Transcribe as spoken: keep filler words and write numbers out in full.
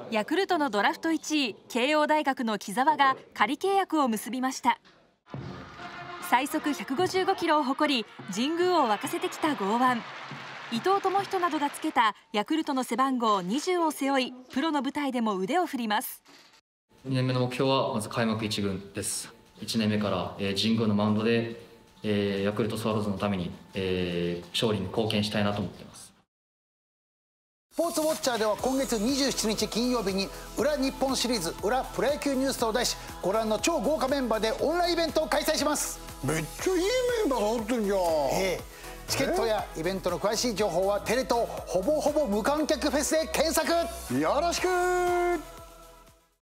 ヤクルトのドラフトいちい、慶応大学の木澤が仮契約を結びました。最速ひゃくごじゅうごキロを誇り、神宮を沸かせてきた剛腕。伊藤智仁などがつけたヤクルトの背番号にじゅうを背負い、プロの舞台でも腕を振ります。 にねんめの目標はまず開幕いち軍です。いちねんめから、えー、神宮のマウンドで、えー、ヤクルトスワローズのために、えー、勝利に貢献したいなと思っています。 スポーツウォッチャーでは今月にじゅうしちにち金曜日に裏日本シリーズ裏プロ野球ニュースと題し、ご覧の超豪華メンバーでオンラインイベントを開催します。 めっちゃいいメンバー揃ってるじゃん。 ええ、チケットやイベントの詳しい情報はテレ東ほぼほぼ無観客フェスで検索。 よろしく。